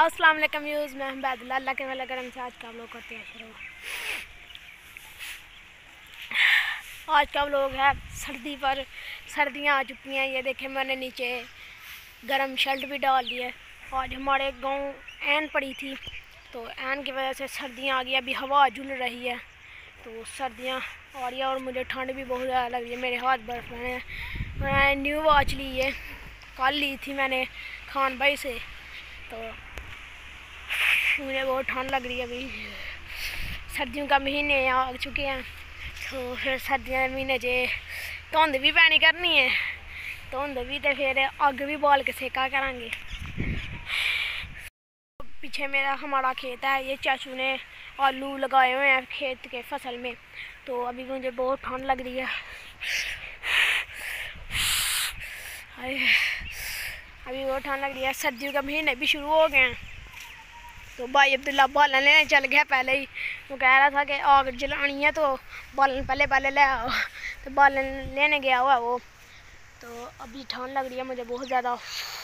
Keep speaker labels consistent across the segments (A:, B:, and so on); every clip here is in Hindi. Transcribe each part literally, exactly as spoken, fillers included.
A: अस्सलाम वालेकुम व्यूज़, मैं अब्दुल्ला। अल्लाह के वाला करम से आज का व्लॉग करते हैं शुरू। आज का व्लॉग है सर्दी पर। सर्दियाँ आ चुकी हैं। ये देखें, मैंने नीचे गरम शर्ट भी डाल दी है। आज हमारे गांव ऐन पड़ी थी, तो ऐन की वजह से सर्दियाँ आ गई। अभी हवा झुल रही है, तो सर्दियाँ आ रही है और मुझे ठंड भी बहुत ज़्यादा लग रही है। मेरे हाथ बर्फ में। मैंने न्यू वॉच ली है, कल ली थी मैंने खान भाई से, तो मुझे बहुत ठंड लग रही है। अभी सर्दियों का महीने आ चुके हैं, तो फिर सर्दियों के महीने च धुंध भी पैनी करनी है। धुंध भी तो फिर अग भी बाल के सेका करांगे। पीछे मेरा हमारा खेत है, ये चाचू ने आलू लगाए हुए हैं खेत के फसल में, तो अभी मुझे बहुत ठंड लग रही है। अभी बहुत ठंड लग रही है। सर्दियों के महीने भी शुरू हो गए हैं, तो भाई अब्दुल्ला बालन लेने चल गया पहले ही। वो कह रहा था कि आग जलानी है तो बालन पहले पहले ले आओ, तो बालन लेने गया हुआ वो। तो अभी ठंड लग रही है मुझे बहुत ज़्यादा।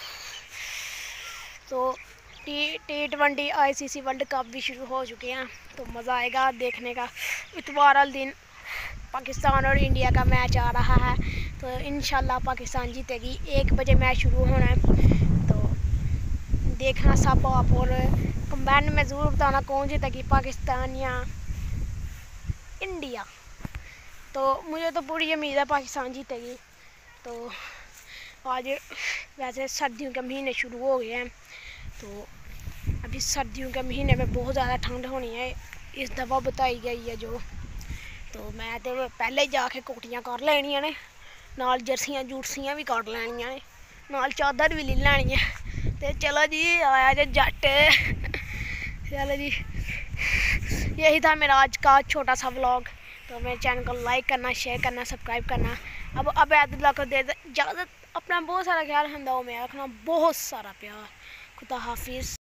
A: तो T T twenty I C C world cup भी शुरू हो चुके हैं, तो मज़ा आएगा देखने का। इतवार वाले दिन पाकिस्तान और इंडिया का मैच आ रहा है, तो इंशाल्लाह पाकिस्तान जीतेगी। एक बजे मैच शुरू होना है, तो देखना सब आप, और कमेंट में ज़रूर बताना कौन जीतेगी, पाकिस्तान या इंडिया। तो मुझे तो पूरी उम्मीद है पाकिस्तान जीतेगी। तो आज वैसे सर्दियों के महीने शुरू हो गए हैं, तो अभी सर्दियों के महीने में बहुत ज़्यादा ठंड होनी है इस दफ़ा बताई गई है जो। तो मैं तो पहले ही जाके कोटियाँ कर लैनियां ने, नाल जर्सियाँ जूरसियाँ भी कर लैनियां ने, नाल चादर भी ले लैनी है। तो चलो जी, आया जो जट। चलो जी, यही था मेरा आज का छोटा सा व्लॉग। तो मेरे चैनल को लाइक करना, शेयर करना, सब्सक्राइब करना। अब अब अब्दुल्ला को दे इजाज़त। अपना बहुत सारा ख्याल रखना, में रखना बहुत सारा प्यार। खुदा हाफिज़।